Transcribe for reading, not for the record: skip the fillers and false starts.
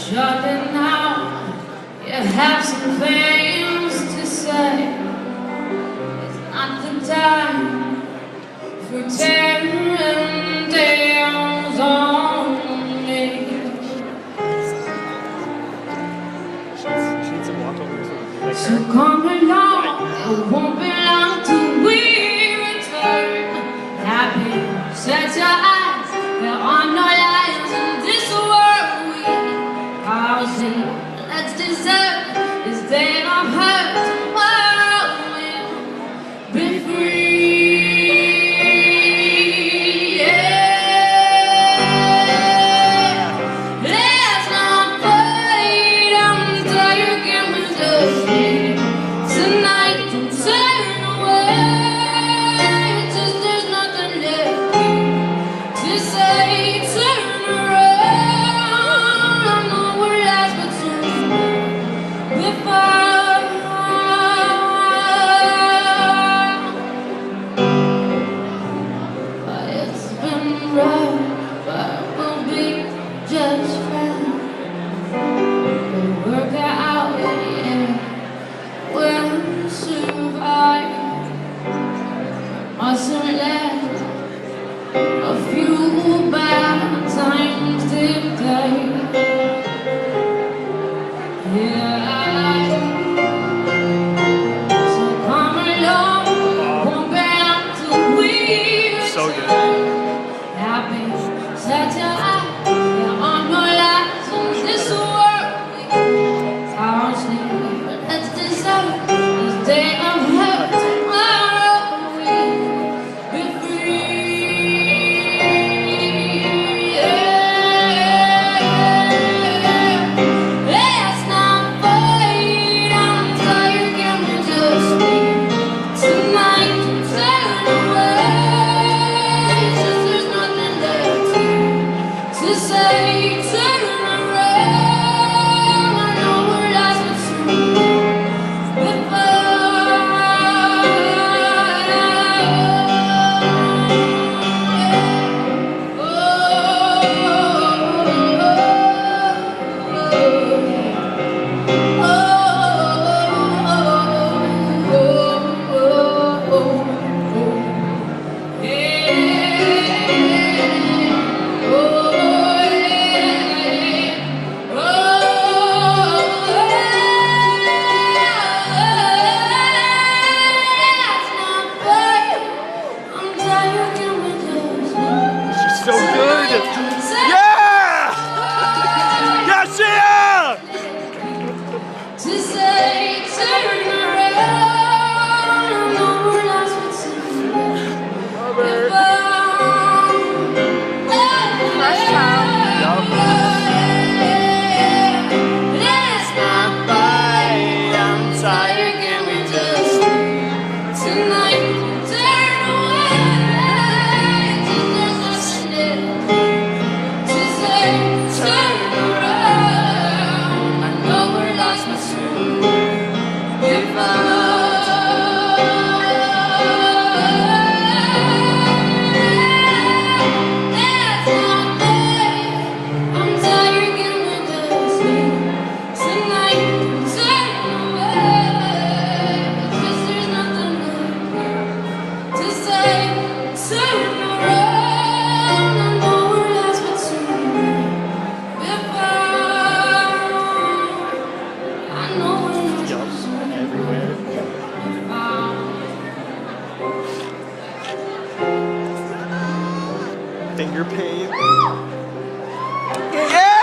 Surely now you have some things to say. It's not the time for tearing tales on me. So come along, it won't be long till we return. Happy, set your eyes, there are no lies in this world. Let's deserve this day of hurt. Tomorrow we'll be free. Yeah. Let's not fight until you can resist me. Tonight don't turn away, just there's nothing left to say. Turn around. It's been rough, but we'll be just fine. We'll work it out, yeah. We'll survive. Mustn't let a few bad times dictate. Yeah. So good. Happy, set your eyes, there are no lies in this world. Our sleep, but let's deserve this day of hurt. Tomorrow we'll be free. Yeah. Let's not fight until you can resist me. Tonight you turn away. To say, turn around, I know we're lost So good! Yeah! Yes, yeah! To say, turn around, I know we're lost First time. Let's not fight, I'm tired, can we just tonight turn away? Finger pain.